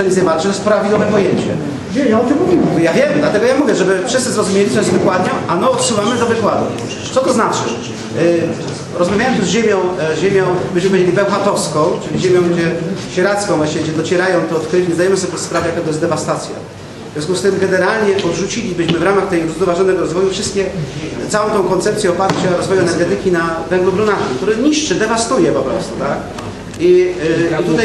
że nic nie walczy, to jest prawidłowe pojęcie. Nie, ja o tym mówiłem. Ja wiem, dlatego ja mówię, żeby wszyscy zrozumieli, co jest wykładnią, a no odsyłamy do wykładu. Co to znaczy? Rozmawiałem tu z ziemią, byśmy powiedzieli bełchatowską, czyli ziemią, gdzie sieradzką właściwie, gdzie docierają to odkryć, nie zdajemy sobie sprawy, jaka to jest dewastacja. W związku z tym generalnie odrzucilibyśmy w ramach tego zrównoważonego rozwoju całą tą koncepcję oparcia rozwoju energetyki na węglu brunatnym, który niszczy, dewastuje po prostu, tak? I tutaj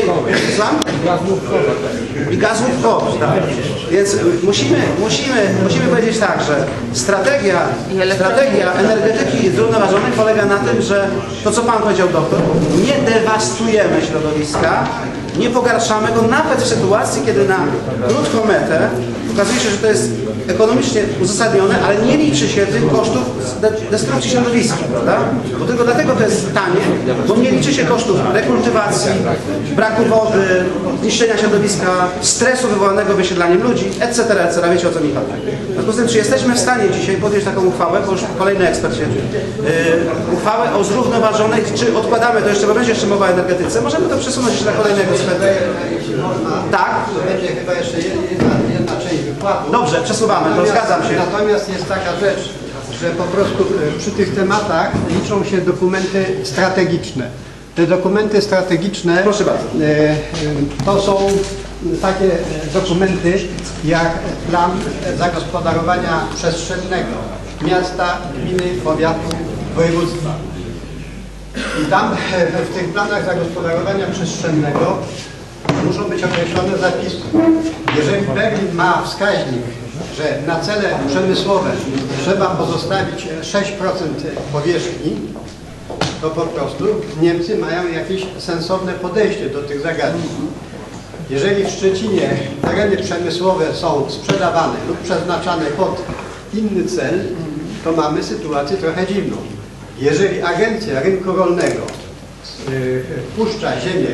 i gaz łupkowy, tak. Więc musimy powiedzieć tak, że strategia energetyki zrównoważonej polega na tym, że to, co Pan powiedział, doktor, nie dewastujemy środowiska, nie pogarszamy go nawet w sytuacji, kiedy na krótką metę okazuje się, że to jest ekonomicznie uzasadnione, ale nie liczy się tych kosztów destrukcji środowiska, prawda? Bo tylko dlatego to jest tanie, bo nie liczy się kosztów rekultywacji, braku wody, zniszczenia środowiska, stresu wywołanego wysiedlaniem ludzi, etc., etc. Wiecie, o co mi chodzi. W związku z tym, czy jesteśmy w stanie dzisiaj podjąć taką uchwałę, bo już kolejny ekspert siedzi, uchwałę o zrównoważonej, czy odkładamy to jeszcze, bo będzie jeszcze mowa o energetyce, możemy to przesunąć jeszcze na kolejnego eksperta. Tak? To będzie chyba jeszcze jedna część wykładu. Dobrze, przesuwamy, to zgadzam się. Natomiast jest taka rzecz, że po prostu przy tych tematach liczą się dokumenty strategiczne. Te dokumenty strategiczne, proszę bardzo, to są takie dokumenty jak plan zagospodarowania przestrzennego miasta, gminy, powiatu, województwa. I tam w tych planach zagospodarowania przestrzennego muszą być określone zapisy. Jeżeli Berlin ma wskaźnik, że na cele przemysłowe trzeba pozostawić 6% powierzchni, to po prostu Niemcy mają jakieś sensowne podejście do tych zagadnień. Jeżeli w Szczecinie tereny przemysłowe są sprzedawane lub przeznaczane pod inny cel, to mamy sytuację trochę dziwną. Jeżeli Agencja Rynku Rolnego puszcza ziemię,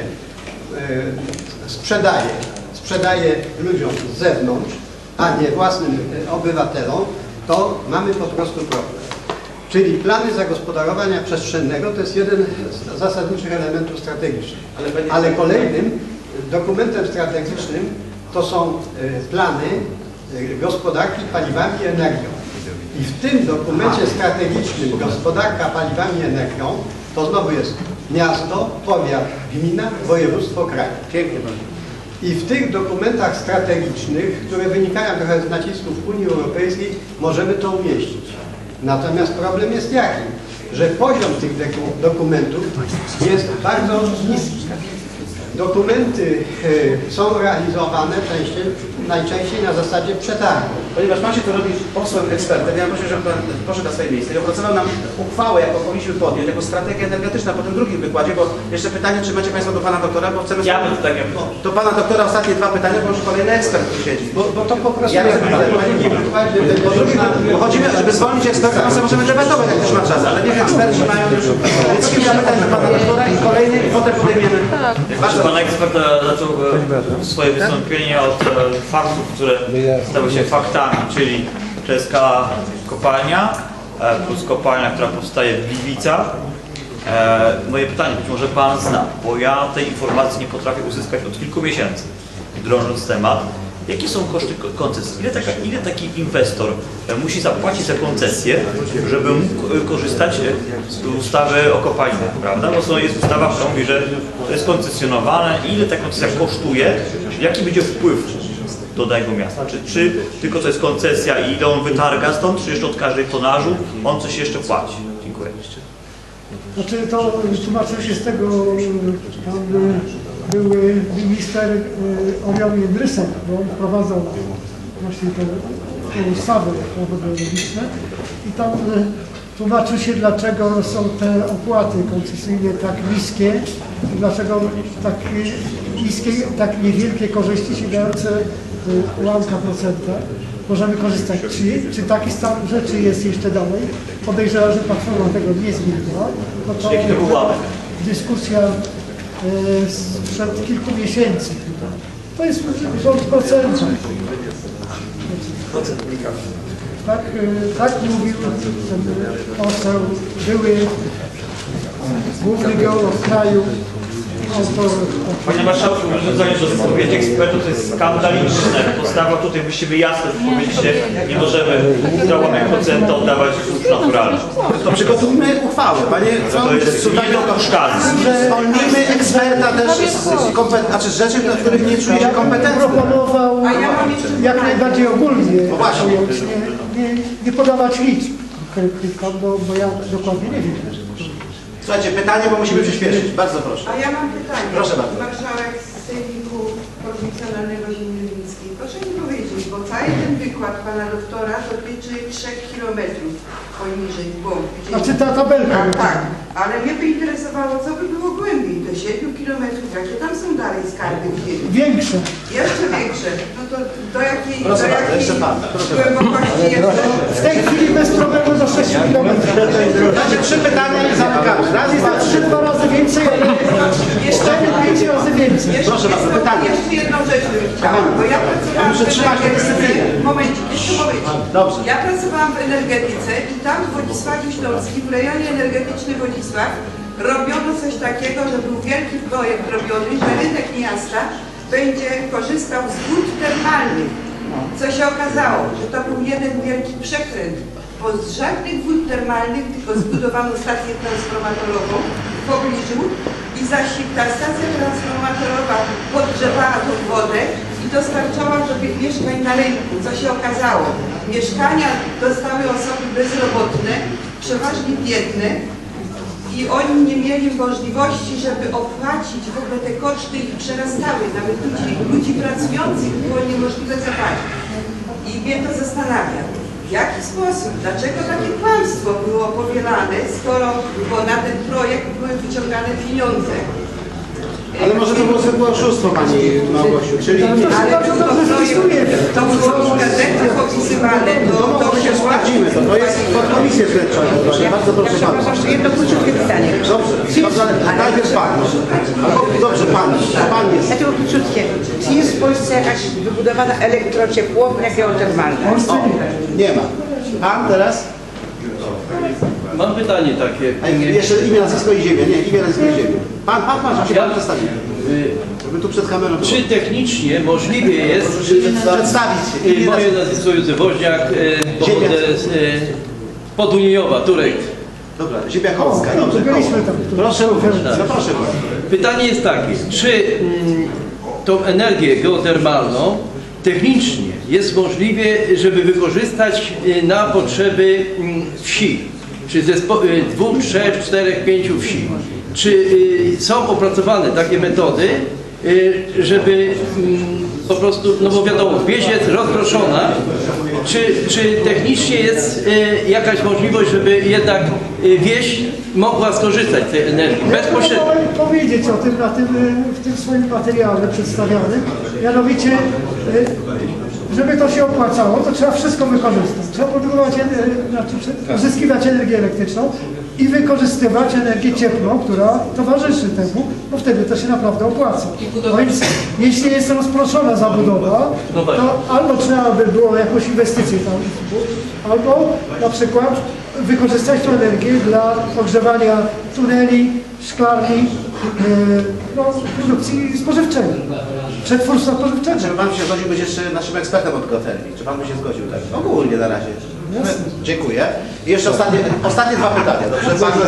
sprzedaje ludziom z zewnątrz, a nie własnym obywatelom, to mamy po prostu problem. Czyli plany zagospodarowania przestrzennego to jest jeden z zasadniczych elementów strategicznych. Ale kolejnym dokumentem strategicznym to są plany gospodarki paliwami i energią. I w tym dokumencie strategicznym gospodarka paliwami i energią to znowu jest miasto, powiat, gmina, województwo, kraj. Pięknie bardzo. I w tych dokumentach strategicznych, które wynikają trochę z nacisków Unii Europejskiej, możemy to umieścić. Natomiast problem jest jaki? Że poziom tych dokumentów jest bardzo niski. Dokumenty są realizowane najczęściej na zasadzie przetargu. Ponieważ Pan się to robi posłem ekspertem, ja proszę, żeby Pan poszedł na swoje miejsce i opracował nam uchwałę, jaką powinniśmy podjąć, jako strategia energetyczna po tym drugim wykładzie, bo jeszcze pytanie, czy macie Państwo do Pana doktora, bo chcemy... Ja bym tak do Pana doktora ostatnie dwa pytania, bo już kolejny ekspert tu siedzi. Bo to po prostu ja chodzimy, żeby zwolnić eksperta, to możemy debatować, jak już ma czas, ale niech eksperci mają już... Więc kilka pytań do Pana doktora i kolejny, i potem podejmiemy... Pan ekspert zaczął swoje wystąpienie od faktów, które stały się faktami, czyli czeska kopalnia plus kopalnia, która powstaje w Gliwicach. Moje pytanie, być może Pan zna, bo ja tej informacji nie potrafię uzyskać od kilku miesięcy, drążąc temat. Jakie są koszty koncesji? Ile taki inwestor musi zapłacić za koncesję, żeby mógł korzystać z ustawy o kopalniach, prawda? Bo jest ustawa, która mówi, że to jest koncesjonowane. Ile ta koncesja kosztuje? Jaki będzie wpływ do danego miasta? Czy tylko to jest koncesja i ile on wytarga stąd, czy jeszcze od każdej tonażu on coś jeszcze płaci? Dziękuję. Znaczy to tłumaczył się z tego pan były minister Orion Jędrysek, bo on wprowadzał właśnie tę ustawę ekologiczną i tam tłumaczył się, dlaczego są te opłaty koncesyjne tak niskie i dlaczego tak niskie, tak niewielkie korzyści sięgające ułamka procenta możemy korzystać. Czy taki stan rzeczy jest jeszcze dalej? Podejrzewam, że Platforma tego nie zmieniła. No to dyskusja sprzed kilku miesięcy. To jest rząd procenta. Tak mówił ten poseł, były główny geolog kraju, Panie Marszałku, nawiązanie do wypowiedzi ekspertów, to jest skandaliczne. Postawa tutaj właściwie jasna, powiedzieliście, nie możemy za ułamek procenta oddawać złóż naturalnych. To przygotujmy uchwałę. Panie, To jest nie dopuszczalne. zwolnimy eksperta też z rzeczy, do których nie czuje się kompetencji. Proponował jak najbardziej ogólnie właśnie. nie podawać liczb konkretnych, bo ja dokładnie nie wiem. Słuchajcie, pytanie, bo musimy przyspieszyć. Bardzo proszę. A ja mam pytanie. Proszę bardzo. Marszałek z Sejmiku Prowincjonalnego Ziemi Rybnickiej. Proszę mi powiedzieć, bo cały ten wykład pana doktora dotyczy 3 kilometrów poniżej w głąb. Znaczy ta tabelka. Tak, ale mnie by interesowało, co by było głębiej, do 7 kilometrów, jakie tam są dalej skarby w ziemi. Większe. Jeszcze większe. No to do jakiej, Proszę bardzo, jeszcze pan. głębokości jest to? W tej chwili bez problemu do 6 km. Znaczy 3 pytania i zamykamy. Raz, Jest dwa, to trzy. 3-2 razy więcej, ale 4-5 razy więcej. Proszę bardzo, pytanie. Jeszcze jedną rzecz bym chciała, bo ja pracowałam muszę trzymać tę dyscyplinę. Momencik, jeszcze momencik. Dobrze. Ja pracowałam w energetyce i tam w Wodzisławiu Śląskim, w rejonie energetycznym Wodzisław, robiono coś takiego, że był wielki projekt robiony, że rynek miasta będzie korzystał z wód termalnych. Co się okazało, że to był jeden wielki przekręt, bo z żadnych wód termalnych, tylko zbudowano stację transformatorową w pobliżu i zaś ta stacja transformatorowa podgrzewała tą wodę i dostarczała do tych mieszkań na rynku. Co się okazało? Mieszkania dostały osoby bezrobotne, przeważnie biedne, i oni nie mieli możliwości, żeby opłacić w ogóle te koszty i przerastały. Nawet ludzi pracujących było niemożliwe zapłacić. I mnie to zastanawia, w jaki sposób, dlaczego takie kłamstwo było powielane, skoro bo na ten projekt były wyciągane pieniądze. Ale może to było zwykłe oszustwo, Pani Małgosiu, czyli... Ale to było w gazetach opisywane, To się sprawdzimy, to jest podkomisję śledczą. Bardzo proszę Pana. Jedno króciutkie pytanie. Dobrze, ale najpierw Pan. Dobrze, Pan jest. Dlaczego króciutkie? Czy jest w Polsce jakaś wybudowana elektrociepłownia geotermalna? Nie ma. Pan teraz? Mam pytanie takie. A jeszcze imię, nazwisko i ziemię. Nie, imię, nazwisko i ziemię. Pan, żeby się Pan przedstawił. Żeby tu przed kamerą... Czy technicznie możliwe jest Przedstawić się. moje nazwisko Józef Woźniak, pochodzę z Podunijowa, Turek. Dobra, ziemia chłopska, dobrze. byliśmy tam. Proszę, zaproszę Pan. Pytanie jest takie, czy tą energię geotermalną technicznie jest możliwe, żeby wykorzystać na potrzeby wsi? Czy ze 2, 3, 4, 5 wsi? Czy są opracowane takie metody, żeby po prostu, no bo wiadomo, wieś jest rozproszona, czy technicznie jest jakaś możliwość, żeby jednak wieś mogła skorzystać z tej energii bezpośrednio? Ja chciałem powiedzieć o tym w tym swoim materiale przedstawionym. Mianowicie, żeby to się opłacało, to trzeba wszystko wykorzystać. Trzeba produkować, uzyskiwać energię elektryczną i wykorzystywać energię cieplną, która towarzyszy temu, bo wtedy to się naprawdę opłaca. No więc jeśli jest rozproszona zabudowa, to albo trzeba by było jakąś inwestycję tam, albo na przykład wykorzystać tę energię dla ogrzewania tuneli, szklarni, produkcji spożywczej, przetwórstwa spożywczego. Czy Pan się zgodził być jeszcze naszym ekspertem od geotermii? Czy Pan by się zgodził tak? Ogólnie na razie. Dziękuję. I jeszcze ostatnie 2 pytania. Dobrze? Pan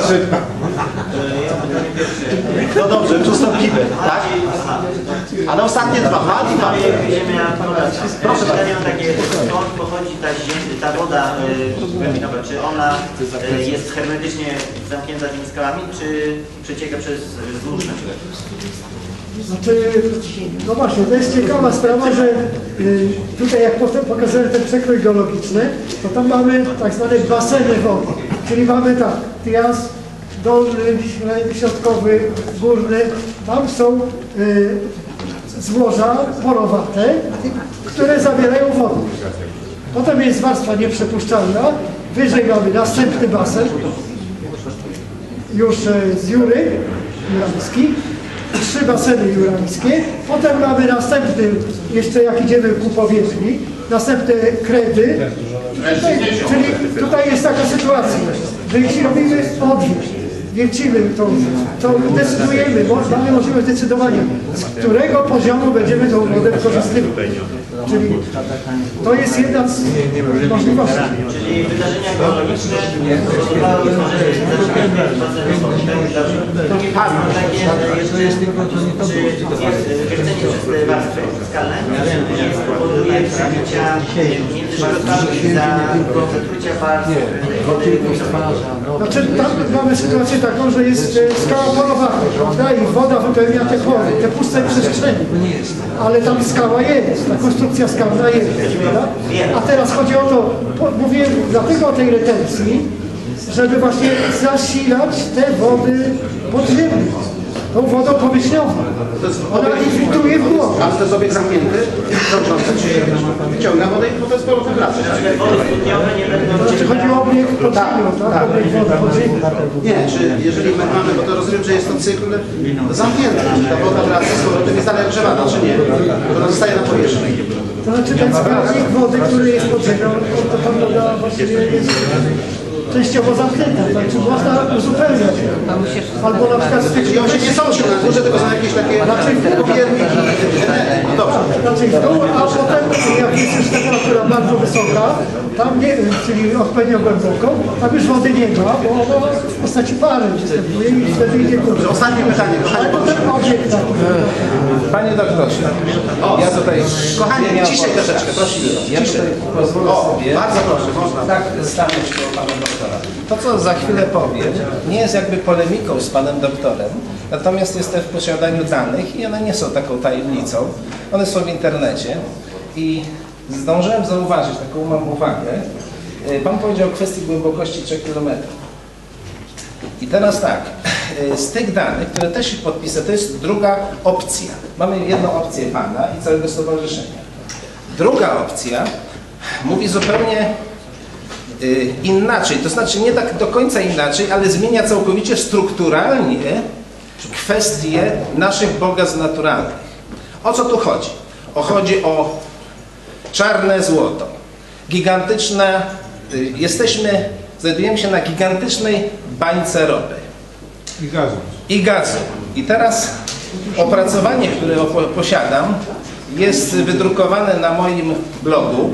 no dobrze, przystąpimy, tak? Ale ostatnie 2. Pan i Pan. Proszę bardzo. Takie, skąd pochodzi ta woda głębinowa? Czy ona jest hermetycznie zamknięta tymi skałami, czy przecieka przez złóż na przykład? Znaczy, no właśnie, to jest ciekawa sprawa, że tutaj jak pokazałem ten przekrój geologiczny, to tam mamy tak zwane baseny wody, czyli mamy tak, trias dolny, środkowy, górny, tam są złoża porowate, które zawierają wodę. Potem jest warstwa nieprzepuszczalna, wyżej mamy następny basen, już z Jury, Jurański, 3 baseny jurańskie, potem mamy następny, jeszcze jak idziemy ku powierzchni, następne kredy, czyli tutaj jest taka sytuacja, że jeśli robimy odwieź wiercimy, to decydujemy, bo mamy możliwość decydowania, z którego poziomu będziemy tą wodę wykorzystywać. Czyli to jest jedna z możliwości. Czyli wydarzenia geologiczne spowodowały, że drugie pytanie takie jeszcze, czy wiercenie przez te warstwy skalne nie spowoduje przebicia między warstwami za zatrucia warstw wody? Znaczy tam mamy sytuację taką, że jest skała polowata, prawda? I woda wypełnia te chory, te puste przestrzenie. Ale tam skała jest, ta konstrukcja skalna jest, prawda? A teraz chodzi o to, mówię dlatego o tej retencji, żeby właśnie zasilać te wody podziemne, tą wodą powierzchniową. Ona infiltruje w głowę. Ale to jest obiekt zamknięty, krążący, czy wyciąga wodę i potem z powrotem wraca. Znaczy chodzi o obiekt podziemny, tak? Obiekt wody podziemny. Nie, czy jeżeli my mamy, bo to rozumiem, że jest to cykl zamknięty, czy ta woda wraca z powrotem jest dalej ogrzewana, czy nie? Ona zostaje na powierzchni. To znaczy ten zbiornik wody, który jest pod ziemią, to ta woda właściwie jest częściowo zamknięta, znaczy można uzupełniać. Albo na przykład z tych... I on się nie sączy na górze, tylko są jakieś takie powierniki. No dobrze. Znaczy w dół, a potem jak jest już temperatura bardzo wysoka, tam nie, czyli odpowiednio głęboko, tam już wody nie ma, bo ona w postaci pary występuje i wtedy idzie górze. Ostatnie pytanie, kochani. Ale potem obiekt taki. Panie doktorze, ja tutaj... Kochani, ciszej troszeczkę, prosimy. Ja tutaj pozwolę sobie... Bardzo proszę, można. Tak, stanąć do pana doktora. To, co za chwilę powiem, nie jest jakby polemiką z panem doktorem, natomiast jestem w posiadaniu danych i one nie są taką tajemnicą. One są w internecie i zdążyłem zauważyć, taką mam uwagę. Pan powiedział o kwestii głębokości 3 km. I teraz tak, z tych danych, które też się podpisę, to jest druga opcja. Mamy jedną opcję pana i całego stowarzyszenia. Druga opcja mówi zupełnie inaczej, to znaczy nie tak do końca inaczej, ale zmienia całkowicie strukturalnie kwestie naszych bogactw naturalnych. O co tu chodzi? Chodzi o czarne złoto. Gigantyczne, znajdujemy się na gigantycznej bańce ropy. I gazu. I teraz opracowanie, które posiadam, jest wydrukowane na moim blogu.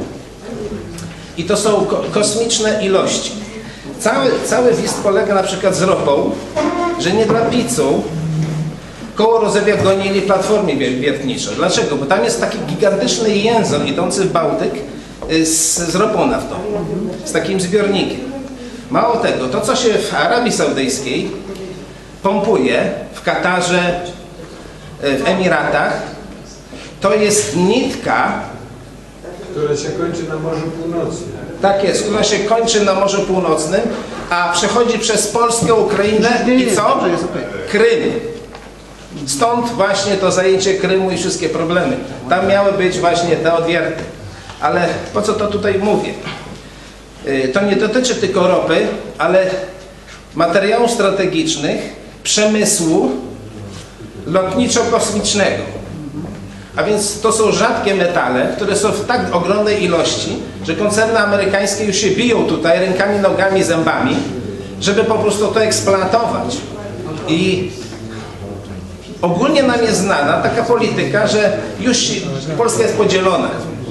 I to są kosmiczne ilości. Cały wist polega na przykład z ropą, że nie dla pizzu koło Rozewia gonili platformę wiertniczą. Dlaczego? Bo tam jest taki gigantyczny język idący w Bałtyk z ropą naftową, z takim zbiornikiem. Mało tego, to co się w Arabii Saudyjskiej pompuje, w Katarze, w Emiratach, to jest nitka, które się kończy na Morzu Północnym. Tak jest, która się kończy na Morzu Północnym, a przechodzi przez Polskę, Ukrainę i co? Krym. Stąd właśnie to zajęcie Krymu i wszystkie problemy. Tam miały być właśnie te odwierty. Ale po co to tutaj mówię? To nie dotyczy tylko ropy, ale materiałów strategicznych, przemysłu lotniczo-kosmicznego. A więc to są rzadkie metale, które są w tak ogromnej ilości, że koncerny amerykańskie już się biją tutaj rękami, nogami, zębami, żeby po prostu to eksploatować. I ogólnie nam jest znana taka polityka, że już Polska jest podzielona.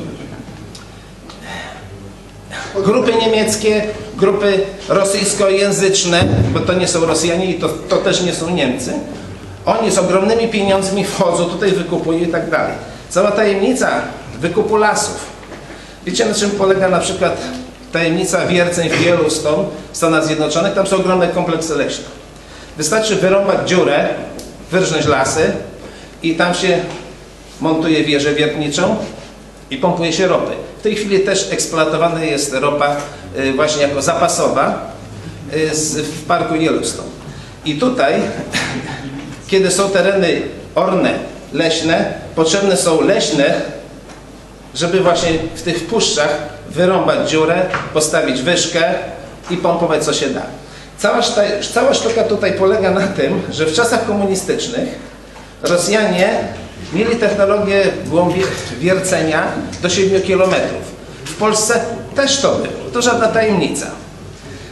Grupy niemieckie, grupy rosyjskojęzyczne, bo to nie są Rosjanie i to też nie są Niemcy, oni z ogromnymi pieniędzmi wchodzą, tutaj wykupują i tak dalej. Cała tajemnica wykupu lasów. Wiecie, na czym polega na przykład tajemnica wierceń w Yellowstone w Stanach Zjednoczonych? Tam są ogromne kompleksy leśne. Wystarczy wyrąbać dziurę, wyrżnąć lasy i tam się montuje wieżę wiertniczą i pompuje się ropy. W tej chwili też eksploatowana jest ropa właśnie jako zapasowa w parku Yellowstone. I tutaj, kiedy są tereny orne, leśne, potrzebne są leśne, żeby właśnie w tych puszczach wyrąbać dziurę, postawić wyżkę i pompować co się da. Cała sztuka tutaj polega na tym, że w czasach komunistycznych Rosjanie mieli technologię wiercenia do 7 km. W Polsce też to było, to żadna tajemnica.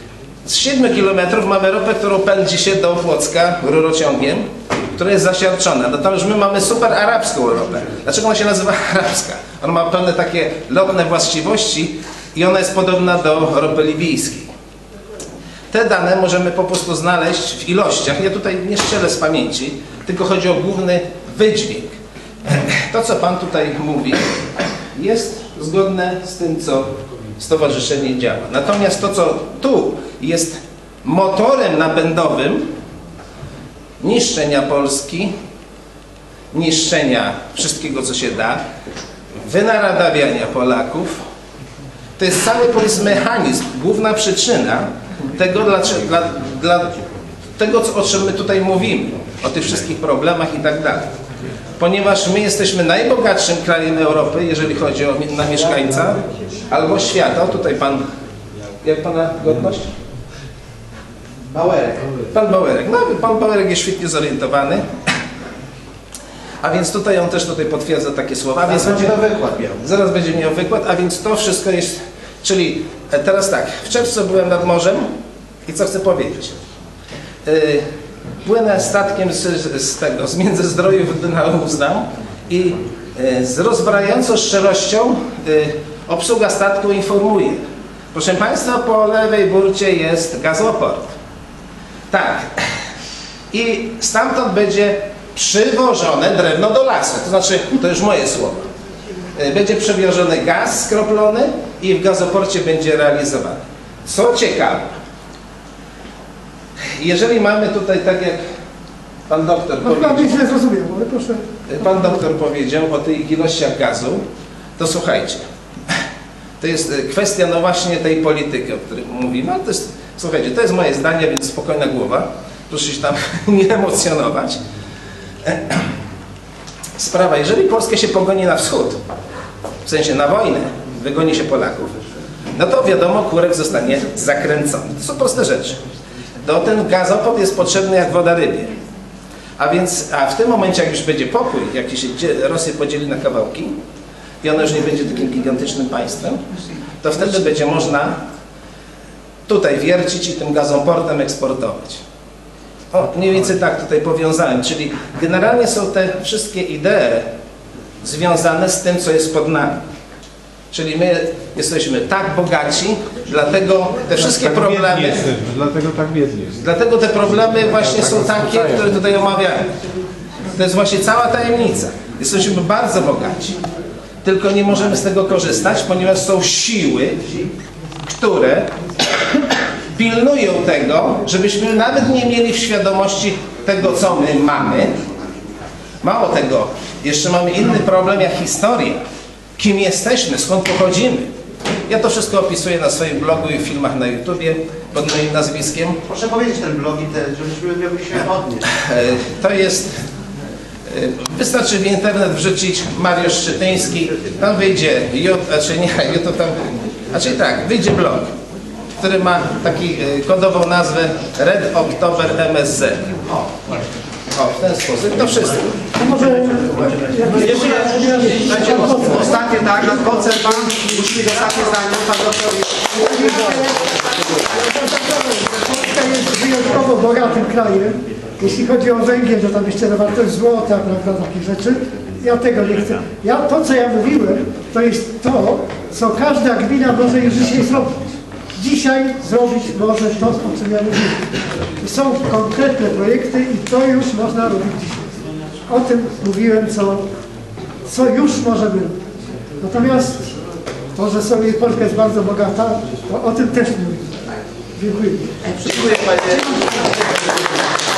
Z 7 km mamy ropę, którą pędzi się do Płocka rurociągiem, która jest zasiarczona. No to już my mamy super arabską ropę. Dlaczego ona się nazywa arabska? Ona ma pewne takie lotne właściwości i ona jest podobna do ropy libijskiej. Te dane możemy po prostu znaleźć w ilościach. Ja tutaj nie strzelę z pamięci, tylko chodzi o główny wydźwięk. To, co Pan tutaj mówi, jest zgodne z tym, co stowarzyszenie działa. Natomiast to, co tu jest motorem napędowym niszczenia Polski, niszczenia wszystkiego, co się da, wynaradawiania Polaków, to jest cały, powiedzmy, mechanizm, główna przyczyna tego, dla tego, o czym my tutaj mówimy, o tych wszystkich problemach i tak dalej. Ponieważ my jesteśmy najbogatszym krajem Europy, jeżeli chodzi na mieszkańca, albo świata. O, tutaj pan, jak pana godność? Bauerek. Pan Bauerek. No, pan Bauerek jest świetnie zorientowany. A więc tutaj on też potwierdza takie słowa. Zaraz będzie miał wykład. Zaraz będzie miał wykład, a więc to wszystko jest... Czyli teraz tak, w czerwcu byłem nad morzem i co chcę powiedzieć? Płynę statkiem z Międzyzdrojów na Uznał i z rozbrajającą szczerością obsługa statku informuje. Proszę Państwa, po lewej burcie jest gazoport. Tak. I stamtąd będzie przywożone drewno do lasu. To znaczy, to już moje słowo. Będzie przewieziony gaz skroplony i w gazoporcie będzie realizowany. Co ciekawe, jeżeli mamy tutaj, tak jak pan doktor powiedział, źle zrozumiał, ale proszę. Pan doktor powiedział o tych ilościach gazu, to słuchajcie, to jest kwestia no właśnie tej polityki, o której mówimy, ale to jest, słuchajcie, to jest moje zdanie, więc spokojna głowa, proszę się tam nie emocjonować. Sprawa, jeżeli Polskę się pogoni na wschód, w sensie na wojnę, wygoni się Polaków, no to wiadomo, kurek zostanie zakręcony. To są proste rzeczy. Ten gazoport jest potrzebny jak woda rybie. A w tym momencie, jak już będzie pokój, jak się Rosję podzieli na kawałki i ona już nie będzie takim gigantycznym państwem, to wtedy będzie można tutaj wiercić i tym gazoportem eksportować. O, mniej więcej tak tutaj powiązałem, czyli generalnie są te wszystkie idee związane z tym, co jest pod nami. Czyli my jesteśmy tak bogaci, dlatego te wszystkie problemy... Dlatego tak biedni. Dlatego te problemy właśnie są takie, które tutaj omawiamy. To jest właśnie cała tajemnica. Jesteśmy bardzo bogaci, tylko nie możemy z tego korzystać, ponieważ są siły, które pilnują tego, żebyśmy nawet nie mieli w świadomości tego, co my mamy. Mało tego, jeszcze mamy inny problem jak historia. Kim jesteśmy, skąd pochodzimy. Ja to wszystko opisuję na swoim blogu i filmach na YouTubie pod moim nazwiskiem. Proszę powiedzieć ten blog i żebyśmy mogli się odnieść. To jest... Wystarczy w internet wrzucić Mariusz Szczytyński, tam wyjdzie wyjdzie blog, który ma taki kodową nazwę Red October MSZ. O, w ten sposób. To wszystko. Ostatnie, tak, na koncert pan musi być ostatnie zdanie, pan doktor. Polska jest wyjątkowo bogatym krajem. Jeśli chodzi o węgiel, to tam jeszcze na wartość złota, prawda, takie rzeczy. Ja tego nie chcę. To, co ja mówiłem, to jest to, co każda gmina może już dzisiaj zrobić. Dzisiaj zrobić może to, o czym ja mówiłem. Są konkretne projekty i to już można robić dzisiaj. O tym mówiłem, co już możemy robić. Natomiast to, że sobie Polska jest bardzo bogata, to o tym też mówię. Dziękuję. Dziękuję panie.